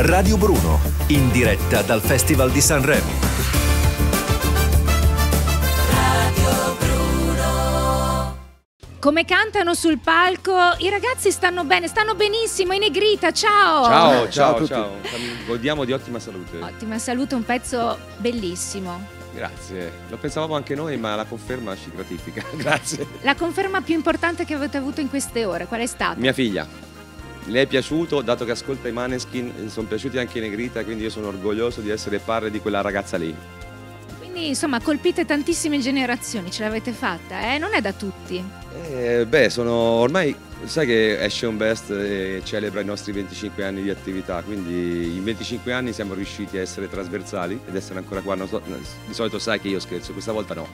Radio Bruno, in diretta dal Festival di Sanremo. Radio Bruno. Come cantano sul palco, i ragazzi stanno bene, stanno benissimo. In Negrita, ciao! Ciao. Godiamo di ottima salute. Ottima salute, un pezzo bellissimo. Grazie, lo pensavamo anche noi, ma la conferma ci gratifica. Grazie. La conferma più importante che avete avuto in queste ore, qual è stata? Mia figlia. Le è piaciuto, dato che ascolta i Maneskin, sono piaciuti anche i Negrita, quindi io sono orgoglioso di essere padre di quella ragazza lì. Quindi insomma colpite tantissime generazioni, ce l'avete fatta, eh? Non è da tutti. Sono ormai, sai che Action Best celebra i nostri 25 anni di attività, quindi in 25 anni siamo riusciti a essere trasversali ed essere ancora qua. Di solito sai che io scherzo, questa volta no.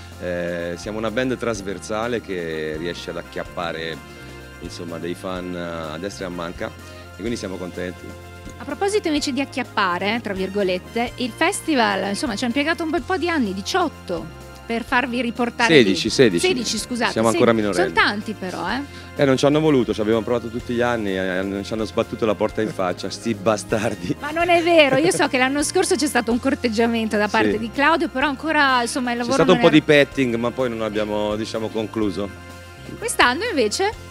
Siamo una band trasversale che riesce ad acchiappare insomma dei fan a destra e a manca e quindi siamo contenti. A proposito invece di acchiappare, tra virgolette, il festival insomma ci ha impiegato un bel po' di anni, 18, per farvi riportare 16, scusate. Siamo ancora minorenni. Sono tanti però, Non ci hanno voluto, ci abbiamo provato tutti gli anni e ci hanno sbattuto la porta in faccia, sti bastardi. Ma non è vero, io so che l'anno scorso c'è stato un corteggiamento da parte di Claudio, però ancora insomma il lavoro c'è stato un po' di petting, ma poi non abbiamo concluso. Quest'anno invece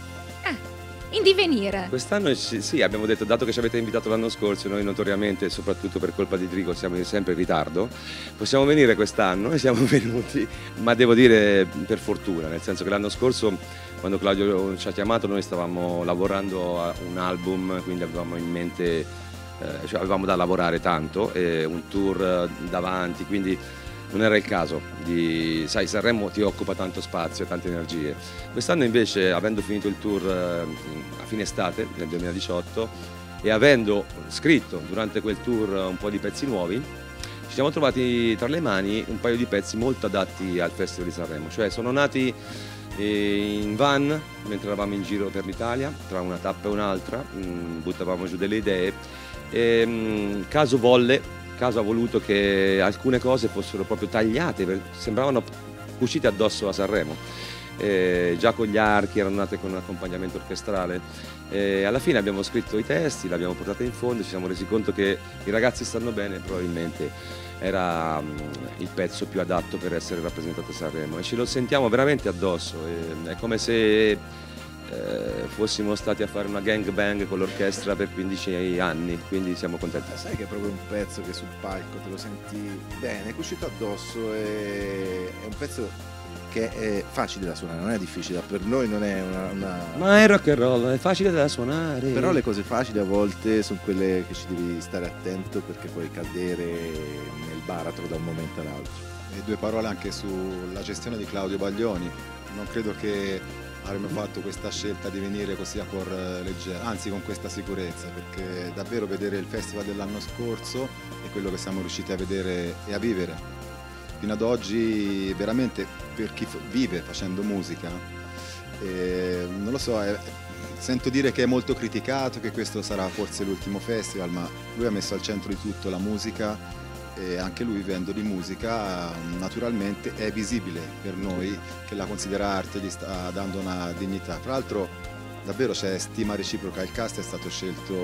in divenire. Quest'anno sì, abbiamo detto, dato che ci avete invitato l'anno scorso, noi notoriamente, soprattutto per colpa di Drigo, siamo sempre in ritardo, possiamo venire quest'anno e siamo venuti, ma devo dire per fortuna, nel senso che l'anno scorso, quando Claudio ci ha chiamato, noi stavamo lavorando a un album, quindi avevamo in mente, avevamo da lavorare tanto, un tour davanti, quindi non era il caso sai, Sanremo ti occupa tanto spazio, tante energie. Quest'anno invece, avendo finito il tour a fine estate nel 2018 e avendo scritto durante quel tour un po' di pezzi nuovi, ci siamo trovati tra le mani un paio di pezzi molto adatti al Festival di Sanremo, cioè sono nati in van mentre eravamo in giro per l'Italia, tra una tappa e un'altra, buttavamo giù delle idee e caso ha voluto che alcune cose fossero proprio tagliate, sembravano cucite addosso a Sanremo. Già con gli archi erano nate con un accompagnamento orchestrale. Alla fine abbiamo scritto i testi, li abbiamo portati in fondo, ci siamo resi conto che i ragazzi stanno bene, probabilmente era il pezzo più adatto per essere rappresentato a Sanremo e ce lo sentiamo veramente addosso. È come se fossimo stati a fare una gangbang con l'orchestra per 15 anni, quindi siamo contenti. Sai che è proprio un pezzo che sul palco te lo senti bene, è cucito addosso, è un pezzo che è facile da suonare, non è difficile, per noi non è una... Ma è rock and roll, è facile da suonare. Però le cose facili a volte sono quelle che ci devi stare attento perché puoi cadere nel baratro da un momento all'altro. E due parole anche sulla gestione di Claudio Baglioni. Non credo che avremmo fatto questa scelta di venire così a cuor leggero, anzi con questa sicurezza, perché davvero vedere il festival dell'anno scorso è quello che siamo riusciti a vedere e a vivere. Fino ad oggi veramente per chi vive facendo musica, non lo so, sento dire che è molto criticato, che questo sarà forse l'ultimo festival, ma lui ha messo al centro di tutto la musica e anche lui vivendo di musica naturalmente è visibile per noi che la considera arte, gli sta dando una dignità. Tra l'altro davvero c'è stima reciproca, il cast è stato scelto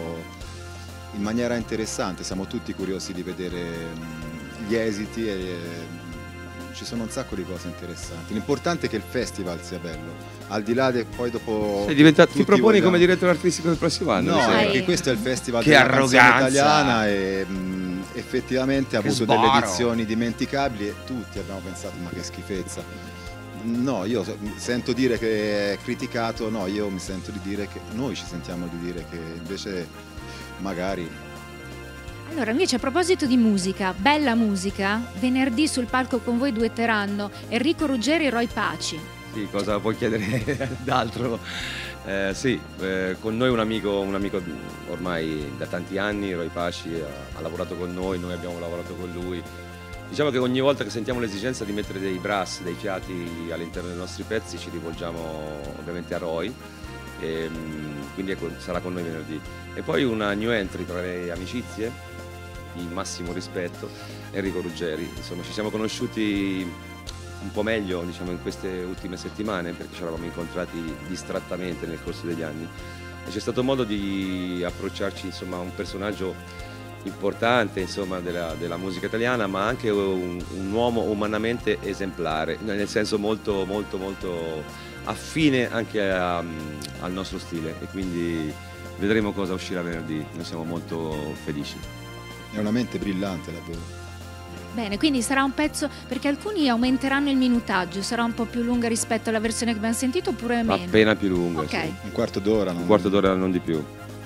in maniera interessante, siamo tutti curiosi di vedere gli esiti e ci sono un sacco di cose interessanti. L'importante è che il festival sia bello, al di là poi dopo... Ti proponi come direttore artistico del prossimo anno? No, perché questo è il festival che della canzone arroganza italiana e effettivamente ha avuto delle edizioni dimenticabili e tutti abbiamo pensato ma che schifezza. No, io sento dire che è criticato, no, io mi sento di dire che noi ci sentiamo di dire che invece magari... Allora, invece a proposito di musica, bella musica, venerdì sul palco con voi duetteranno Enrico Ruggeri e Roy Paci. Sì, cosa puoi chiedere d'altro? Con noi un amico ormai da tanti anni, Roy Paci, ha lavorato con noi abbiamo lavorato con lui. Diciamo che ogni volta che sentiamo l'esigenza di mettere dei brass, dei fiati all'interno dei nostri pezzi ci rivolgiamo ovviamente a Roy, quindi sarà con noi venerdì. E poi una new entry tra le amicizie, di massimo rispetto, Enrico Ruggeri. Insomma, ci siamo conosciuti un po' meglio, diciamo, in queste ultime settimane perché ci eravamo incontrati distrattamente nel corso degli anni e c'è stato modo di approcciarci insomma, a un personaggio importante insomma, della musica italiana, ma anche un uomo umanamente esemplare, nel senso molto molto molto affine anche al nostro stile, e quindi vedremo cosa uscirà venerdì. Noi siamo molto felici. È una mente brillante davvero. Bene, quindi sarà un pezzo, perché alcuni aumenteranno il minutaggio, sarà un po' più lunga rispetto alla versione che abbiamo sentito oppure meno? Appena più lunga, okay. Sì. Un quarto d'ora. Un quarto d'ora, non di più.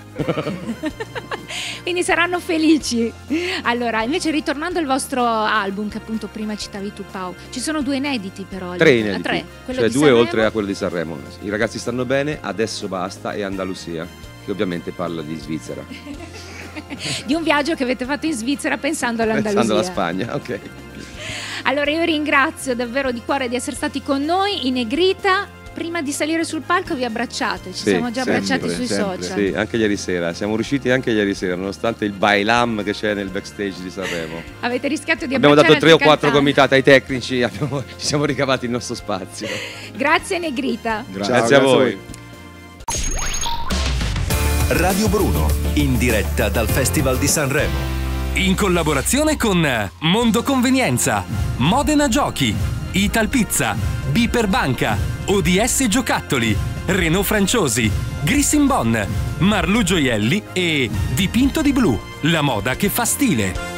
Quindi saranno felici. Allora, invece ritornando al vostro album, che appunto prima citavi tu, Pau, ci sono 2 inediti però. 3 inediti, cioè 2 Sanremo, oltre a quello di Sanremo. I ragazzi stanno bene, adesso basta, e Andalusia, che ovviamente parla di Svizzera. Di un viaggio che avete fatto in Svizzera pensando all'Andalusia. Pensando alla Spagna, ok. Allora io ringrazio davvero di cuore di essere stati con noi. I Negrita, prima di salire sul palco vi abbracciate, ci siamo già abbracciati sui social. Sì, anche ieri sera, siamo riusciti anche ieri sera, nonostante il bailam che c'è nel backstage di Sanremo. Avete rischiato di abbiamo abbracciare dato 3 o 4 cantanti. comitati ai tecnici, ci siamo ricavati il nostro spazio. Grazie Negrita. Grazie a voi. Radio Bruno, in diretta dal Festival di Sanremo. In collaborazione con Mondo Convenienza, Modena Giochi, Ital Pizza, Biper Banca, ODS Giocattoli, Renault Franciosi, Grissin Bon, Marlu Gioielli e Dipinto di Blu, la moda che fa stile.